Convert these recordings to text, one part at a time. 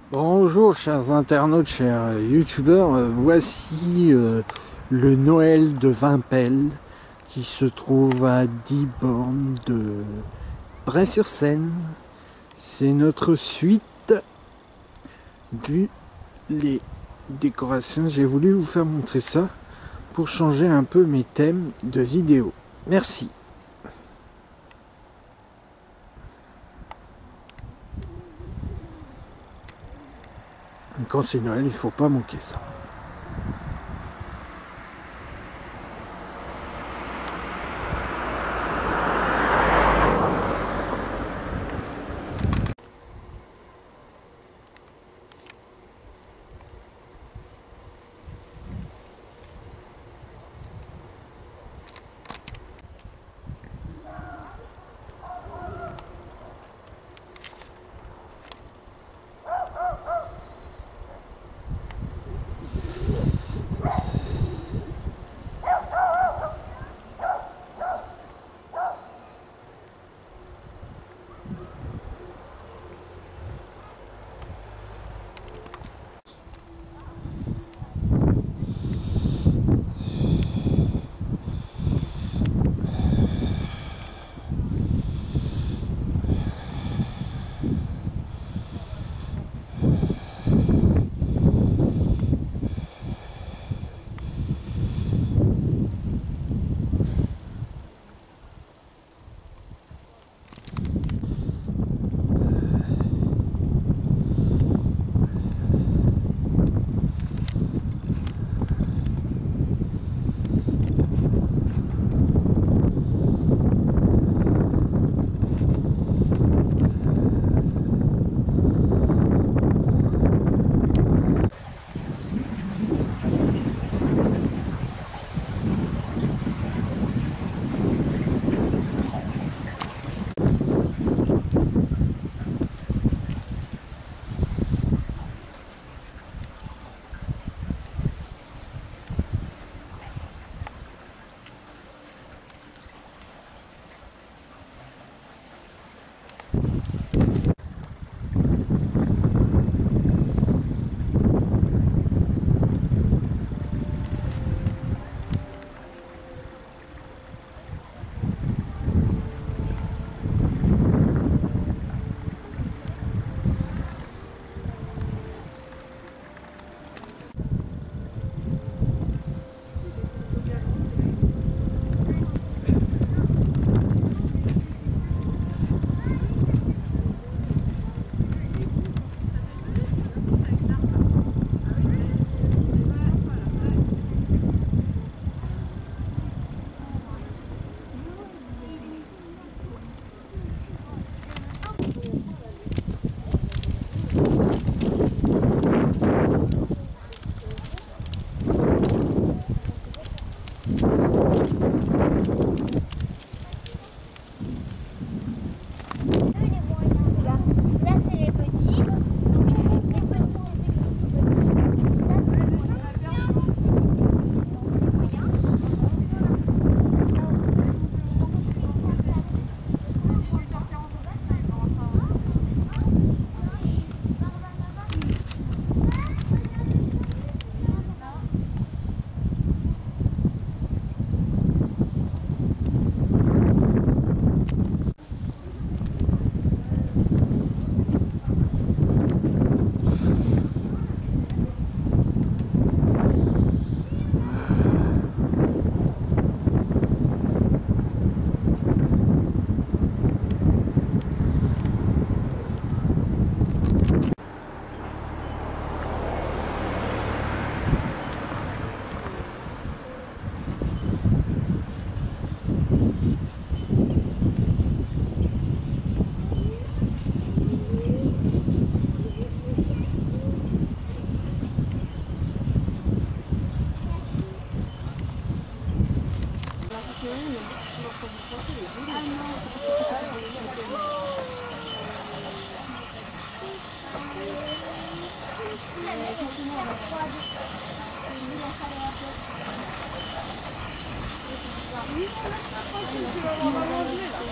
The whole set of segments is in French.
Bonjour chers internautes, chers youtubeurs, voici le Noël de Vimpel qui se trouve à 10 bornes de Bray-sur-Seine. C'est notre suite. Vu les décorations, j'ai voulu vous faire montrer ça pour changer un peu mes thèmes de vidéo. Merci. Quand c'est Noël, il ne faut pas manquer ça.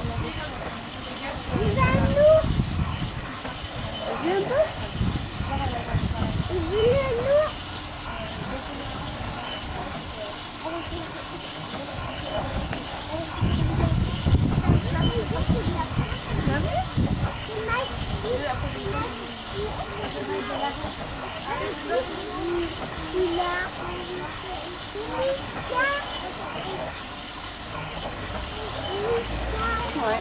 Viens un peu. Ouais.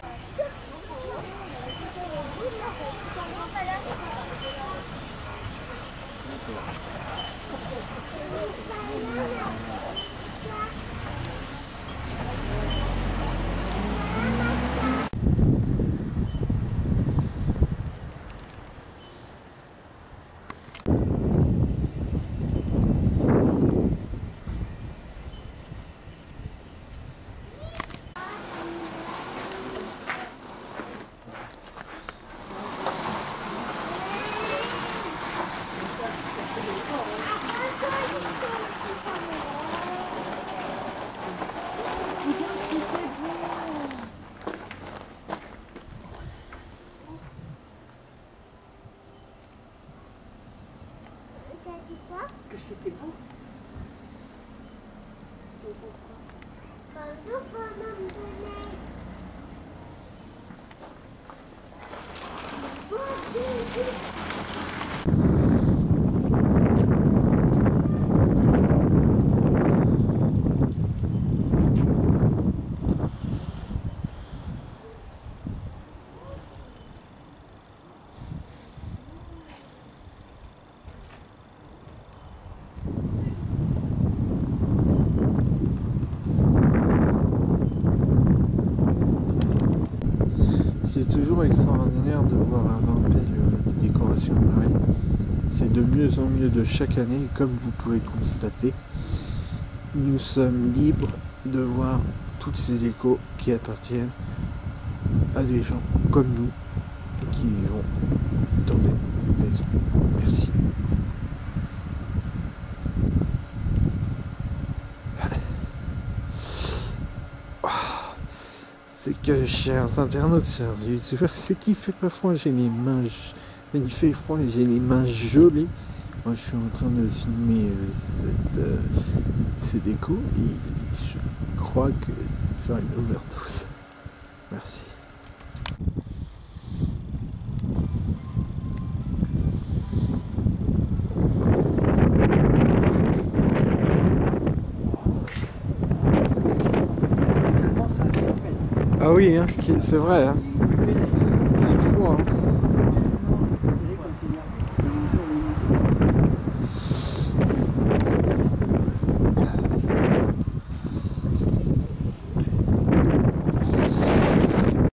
Que c'était beau. C'est toujours extraordinaire de voir à Vimpel des décorations de Noël. C'est de mieux en mieux de chaque année, et comme vous pouvez constater, nous sommes libres de voir toutes ces décos qui appartiennent à des gens comme nous et qui vivons dans des maisons. Merci. C'est que, chers internautes, chers youtubeurs, c'est qu'il fait pas froid, j'ai les mains... Il fait froid et j'ai les mains gelées. Moi, je suis en train de filmer ces décos et je crois que je vais faire une overdose. Merci. Ah oui, hein, c'est vrai. Hein.